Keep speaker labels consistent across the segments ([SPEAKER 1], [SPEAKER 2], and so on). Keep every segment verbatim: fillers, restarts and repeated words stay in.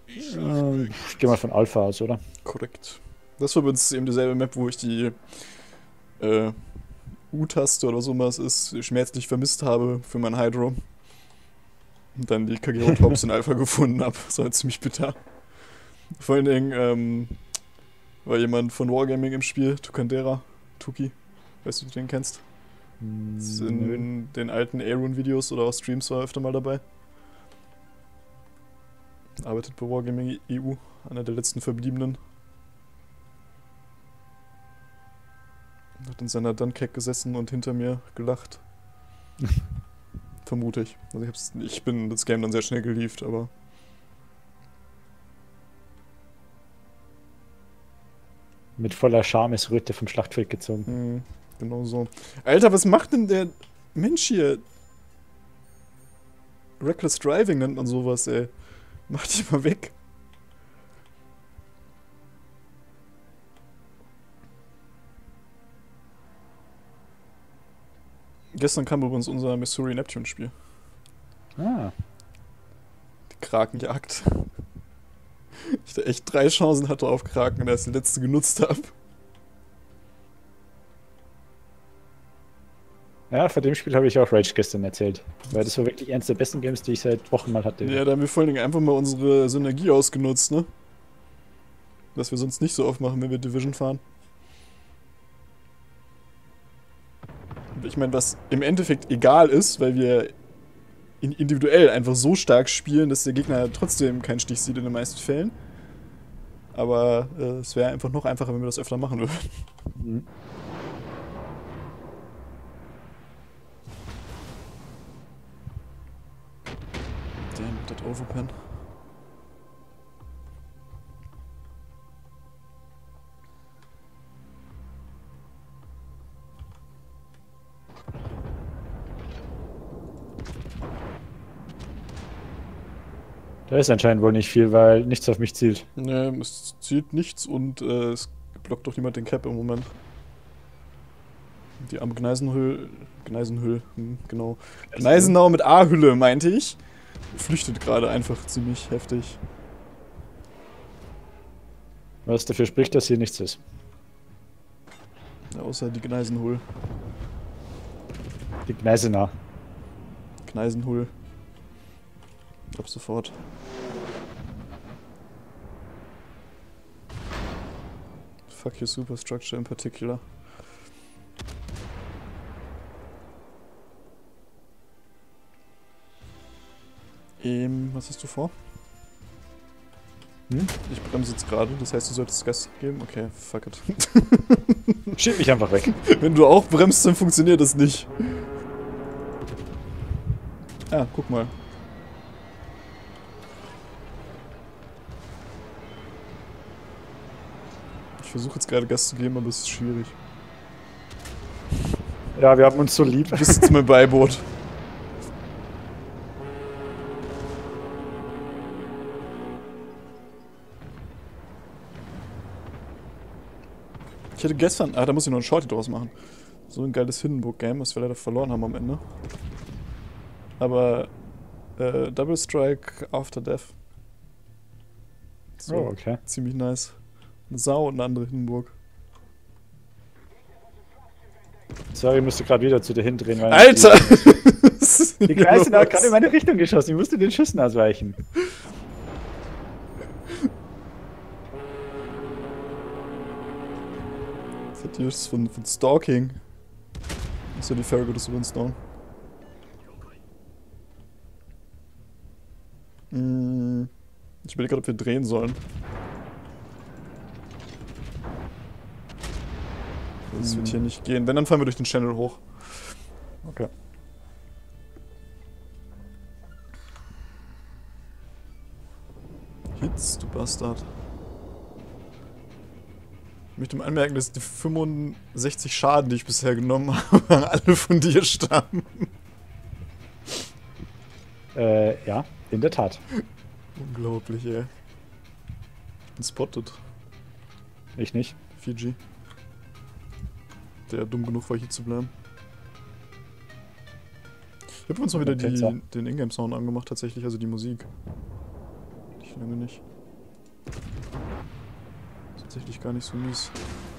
[SPEAKER 1] Äh, ich gehe mal von Alpha aus, oder?
[SPEAKER 2] Korrekt. Das war übrigens eben dieselbe Map, wo ich die äh, U-Taste oder so was ist, schmerzlich vermisst habe für mein Hydro. Und dann die Kagero-Tops in Alpha gefunden habe. Das war ziemlich bitter. Vor allen Dingen ähm, war jemand von Wargaming im Spiel, Tukandera, Tuki. Weißt du, ob du den kennst? Ist
[SPEAKER 1] Hm, nö.
[SPEAKER 2] in den alten A-Rune-Videos oder auch Streams war er öfter mal dabei. Arbeitet bei Wargaming E U, einer der letzten Verbliebenen. Hat in seiner Dunkek gesessen und hinter mir gelacht. Vermute ich. Also ich, hab's, ich bin das Game dann sehr schnell gelieft, aber.
[SPEAKER 1] Mit voller Schamesröte vom Schlachtfeld gezogen.
[SPEAKER 2] Mh, genau so. Alter, was macht denn der Mensch hier? Reckless Driving nennt man sowas, ey. Mach dich mal weg. Gestern kam übrigens unser Missouri Neptune Spiel.
[SPEAKER 1] Ah,
[SPEAKER 2] Die Krakenjagd. Ich da echt drei Chancen hatte auf Kraken und erst die letzte genutzt habe.
[SPEAKER 1] ja, vor dem Spiel habe ich auch Rage gestern erzählt. Weil das war wirklich eines der besten Games, die ich seit Wochen mal hatte.
[SPEAKER 2] Ja, da haben wir vor allen Dingen einfach mal unsere Synergie ausgenutzt, ne? Was wir sonst nicht so oft machen, wenn wir Division fahren. Ich meine, was im Endeffekt egal ist, weil wir individuell einfach so stark spielen, dass der Gegner trotzdem keinen Stich sieht in den meisten Fällen. Aber äh, es wäre einfach noch einfacher, wenn wir das öfter machen würden.
[SPEAKER 1] Mhm.
[SPEAKER 2] Damn, das Overpen.
[SPEAKER 1] Da ist anscheinend wohl nicht viel, weil nichts auf mich zielt.
[SPEAKER 2] Ne, es zielt nichts und äh, es blockt doch niemand den Cap im Moment. Die am Gneisenhüll. Gneisenhüll, hm, genau. Gneisenau mit A-Hülle, meinte ich. Flüchtet gerade einfach ziemlich heftig.
[SPEAKER 1] Was dafür spricht, dass hier nichts ist.
[SPEAKER 2] Ja, außer die Gneisenhull.
[SPEAKER 1] Die Gneisenau.
[SPEAKER 2] Gneisenhull. Ab sofort. Fuck your superstructure in particular. Ähm, was hast du vor?
[SPEAKER 1] Hm?
[SPEAKER 2] Ich bremse jetzt gerade, das heißt, du solltest Gas geben? Okay, fuck it.
[SPEAKER 1] Schieb mich einfach weg.
[SPEAKER 2] Wenn du auch bremst, dann funktioniert das nicht. Ah, guck mal. Ich versuche jetzt gerade Gas zu geben, aber es ist schwierig.
[SPEAKER 1] Ja, wir haben uns so lieb.
[SPEAKER 2] Du bist jetzt mein Beiboot. Ich hätte gestern... Ah, da muss ich noch ein Shorty draus machen. So ein geiles Hindenburg-Game, was wir leider verloren haben am Ende. Aber... Äh, Double Strike After Death. So,
[SPEAKER 1] Oh, okay.
[SPEAKER 2] ziemlich nice. Eine Sau und eine andere Hindenburg.
[SPEAKER 1] Sorry, ich musste gerade wieder zu dir hindrehen, weil.
[SPEAKER 2] Alter!
[SPEAKER 1] Die, die Gneisenau hat gerade in meine Richtung geschossen. Ich musste den Schüssen ausweichen.
[SPEAKER 2] Das ist von, von Stalking. Achso, die Farragut ist übrigens down. Hm, ich überlege gerade, ob wir drehen sollen. Das wird hier nicht gehen. Wenn, dann fahren wir durch den Channel hoch.
[SPEAKER 1] Okay.
[SPEAKER 2] Hits, du Bastard. Ich möchte mal anmerken, dass die fünfundsechzig Schaden, die ich bisher genommen habe, alle von dir stammen.
[SPEAKER 1] Äh, ja, in der Tat.
[SPEAKER 2] Unglaublich, ey. Ich bin spotted.
[SPEAKER 1] Ich nicht.
[SPEAKER 2] Fiji. Der dumm genug war, hier zu bleiben. Ich habe uns mal wieder die, den Ingame-Sound angemacht, tatsächlich, also die Musik. Ich lange nicht. Ist tatsächlich gar nicht so mies.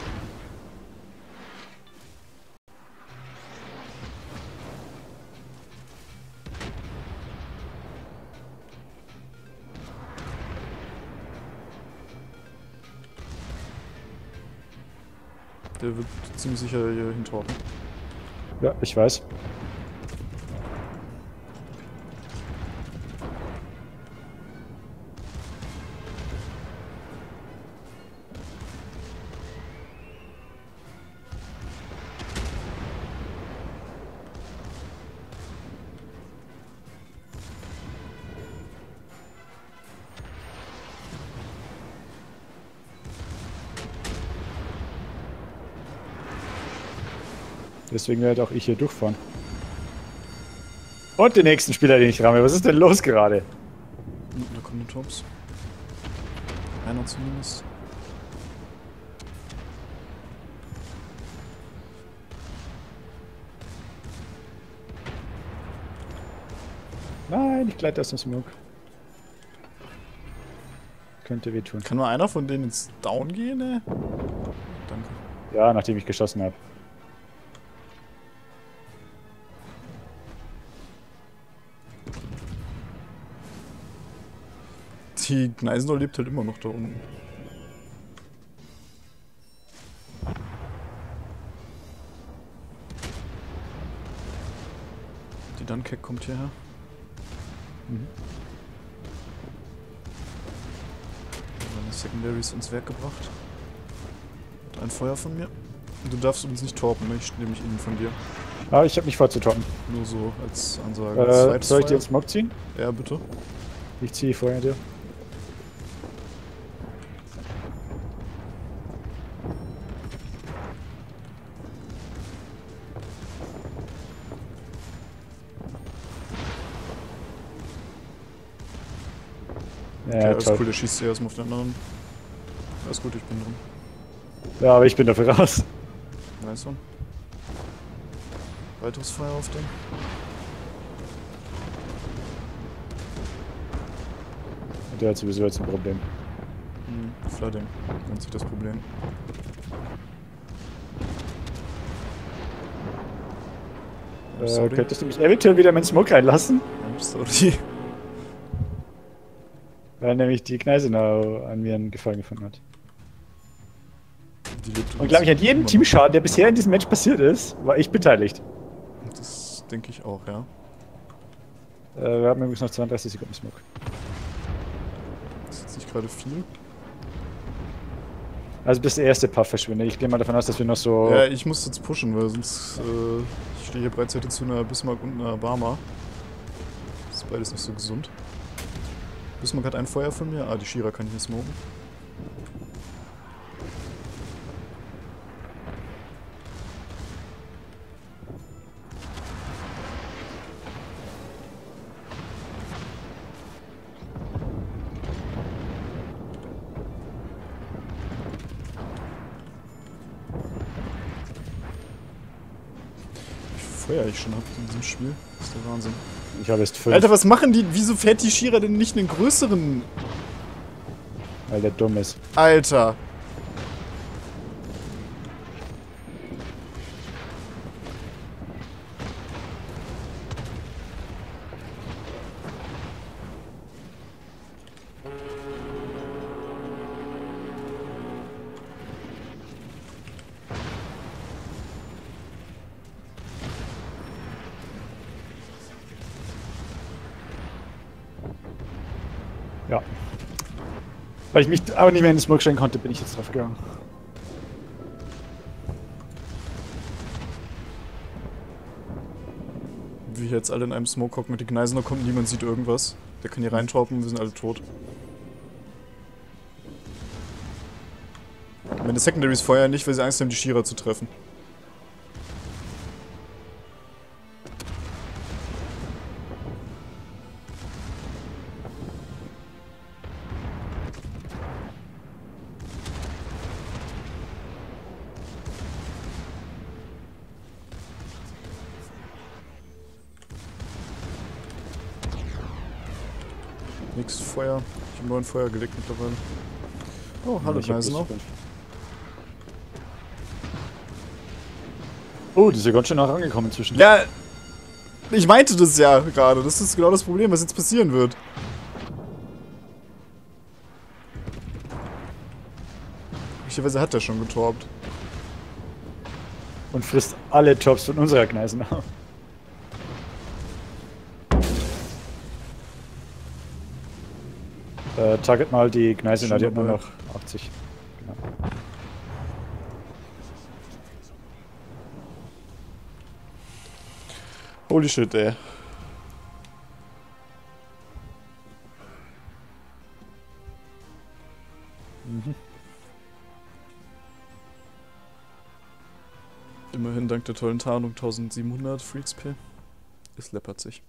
[SPEAKER 2] Der wird ziemlich sicher hier hintorten.
[SPEAKER 1] Ja, ich weiß. Deswegen werde auch ich hier durchfahren. Und den nächsten Spieler, den ich ramme. Was ist denn los gerade?
[SPEAKER 2] Da kommen die Tops. Einer zumindest.
[SPEAKER 1] Nein, ich gleite aus dem Smoke. Könnte wehtun.
[SPEAKER 2] Kann mal einer von denen ins Down gehen, ne? Danke.
[SPEAKER 1] Ja, nachdem ich geschossen habe.
[SPEAKER 2] Die Gneisenau lebt halt immer noch da unten. Die Dunkek kommt hierher.
[SPEAKER 1] Mhm.
[SPEAKER 2] Meine Secondaries ins Werk gebracht. Und ein Feuer von mir. Du darfst uns nicht torpen, ne? Ich nehme mich innen von dir.
[SPEAKER 1] Ah, ich habe nicht vor zu toppen.
[SPEAKER 2] Nur so als Ansage.
[SPEAKER 1] Äh, soll ich dir
[SPEAKER 2] Feuer.
[SPEAKER 1] jetzt Smoke ziehen?
[SPEAKER 2] Ja, bitte.
[SPEAKER 1] Ich ziehe vorher dir.
[SPEAKER 2] Okay,
[SPEAKER 1] Ja,
[SPEAKER 2] alles
[SPEAKER 1] toll.
[SPEAKER 2] cool, der schießt erstmal auf den anderen. Alles gut, ich bin drin.
[SPEAKER 1] Ja, aber ich bin dafür raus.
[SPEAKER 2] Nice one. Weiteres Feuer auf den.
[SPEAKER 1] Der hat sowieso jetzt ein Problem.
[SPEAKER 2] Hm, Flooding nennt sich das Problem.
[SPEAKER 1] Äh,
[SPEAKER 2] Sorry.
[SPEAKER 1] könntest du mich eventuell wieder in meinen Smoke reinlassen?
[SPEAKER 2] I'm sorry.
[SPEAKER 1] Weil nämlich die Gneisenau an mir einen Gefallen gefunden hat.
[SPEAKER 2] Die lebt
[SPEAKER 1] Und glaube ich, an jedem
[SPEAKER 2] immer noch.
[SPEAKER 1] Teamschaden, der bisher in diesem Match passiert ist, war ich beteiligt.
[SPEAKER 2] Das denke ich auch, ja.
[SPEAKER 1] Äh, wir haben übrigens noch zweiunddreißig Sekunden Smoke.
[SPEAKER 2] Das ist jetzt nicht gerade viel.
[SPEAKER 1] Also bis der erste Puff verschwindet. Ich gehe mal davon aus, dass wir noch so...
[SPEAKER 2] Ja, ich muss jetzt pushen, weil sonst äh, ich stehe hier bereits zu einer Bismarck und einer Barmer. Das ist beides nicht so gesund. Bismarck hat ein Feuer von mir. Ah, die Shira kann ich nicht smoken. Wie viel Feuer ich schon habe in diesem Spiel. Das ist der Wahnsinn.
[SPEAKER 1] Ich habe jetzt fünf,
[SPEAKER 2] Alter, was machen die? Wieso fährt die Shira denn nicht einen größeren?
[SPEAKER 1] weil der dumm ist.
[SPEAKER 2] Alter.
[SPEAKER 1] Ja. Weil ich mich aber nicht mehr in den Smoke stellen konnte, bin ich jetzt drauf gegangen.
[SPEAKER 2] Wie wir jetzt alle in einem Smoke hocken und die Gneisener kommen, niemand sieht irgendwas. Der kann hier reintorpen, wir sind alle tot. Meine Secondaries feuern nicht, weil sie Angst haben, die Shira zu treffen. Nix Feuer. Ich habe neun Feuer gelegt mittlerweile. Oh, hallo
[SPEAKER 1] Ich hab
[SPEAKER 2] Gneisenau.
[SPEAKER 1] plus fünf. Oh, die ist ja ganz schön nah rangekommen inzwischen.
[SPEAKER 2] Ja, ich meinte das ja gerade. Das ist genau das Problem, was jetzt passieren wird. Möglicherweise hat er schon getorbt.
[SPEAKER 1] Und frisst alle Jobs von unserer Gneisenau. Äh, target mal die Gneisenau, die hat nur
[SPEAKER 2] dabei.
[SPEAKER 1] noch achtzig. Genau.
[SPEAKER 2] Holy shit, ey.
[SPEAKER 1] Mhm.
[SPEAKER 2] Immerhin dank der tollen Tarnung eintausendsiebenhundert Free X P. Es läppert sich.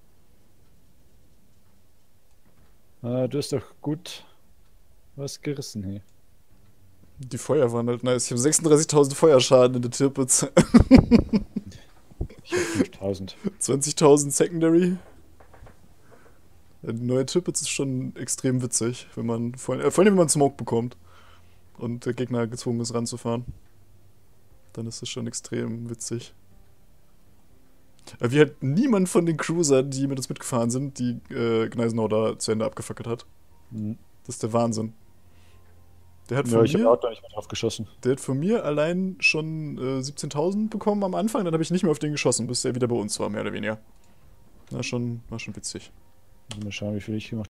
[SPEAKER 1] Äh, du hast doch gut was gerissen hier.
[SPEAKER 2] Die Feuer waren halt nice. Ich habe sechsunddreißigtausend Feuerschaden in der Tirpitz.
[SPEAKER 1] Ich hab fünftausend.
[SPEAKER 2] zwanzigtausend Secondary. Ja, die neue Tirpitz ist schon extrem witzig, wenn man vor, äh, vor allem wenn man Smoke bekommt und der Gegner gezwungen ist ranzufahren. Dann ist das schon extrem witzig. Äh, Wie halt niemand von den Cruisern, die mit uns mitgefahren sind, die äh, Gneisenau da zu Ende abgefackelt hat.
[SPEAKER 1] Mhm.
[SPEAKER 2] Das ist der Wahnsinn. Der hat
[SPEAKER 1] Ja,
[SPEAKER 2] von
[SPEAKER 1] ich habe
[SPEAKER 2] mir,
[SPEAKER 1] auch da nicht mehr drauf geschossen.
[SPEAKER 2] der hat von mir allein schon äh, siebzehntausend bekommen am Anfang, dann habe ich nicht mehr auf den geschossen, bis er wieder bei uns war, mehr oder weniger. War schon, war schon witzig.
[SPEAKER 1] Mal schauen, wie viel ich gemacht